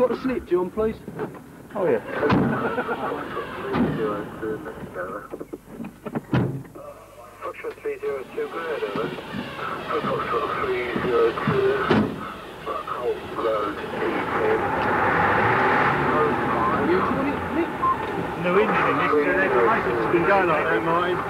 got the slip, John, please? Oh, yeah. Foxtrot 302, go ahead, over. Foxtrot 302, Holt Road, E10. No engine in this, so they're great. It's been going like that, Martin.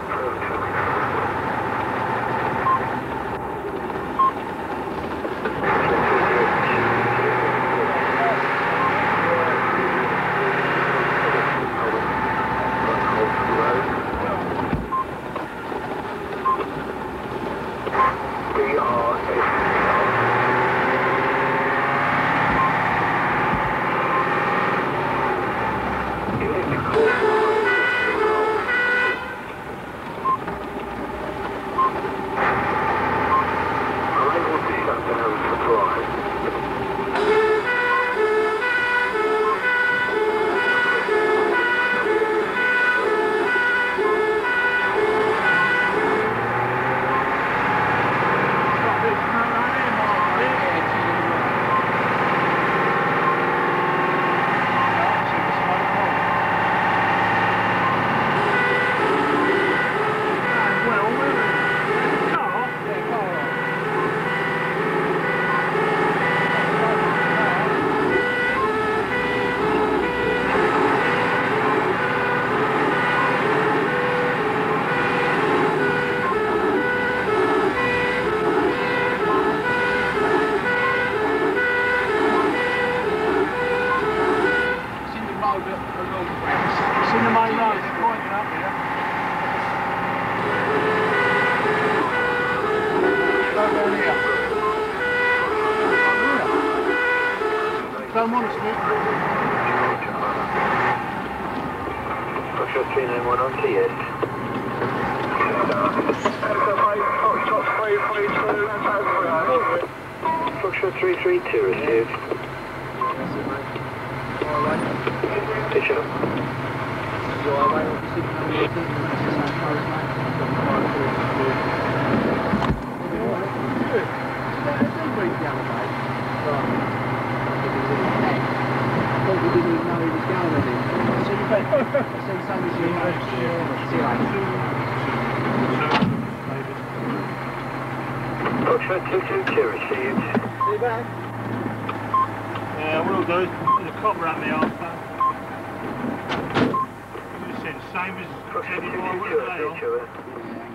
Don't want to slip. Foxtrot 391 on TS. Foxtrot 332 received. Picture. We didn't even know he was going with him. So you bet. I see some as you know. See you later. Foxtrot 222 received. See you back. Yeah, we'll do. There's a copper at me after. You said same as Foxtrot 222 Teddy Boy, wouldn't they?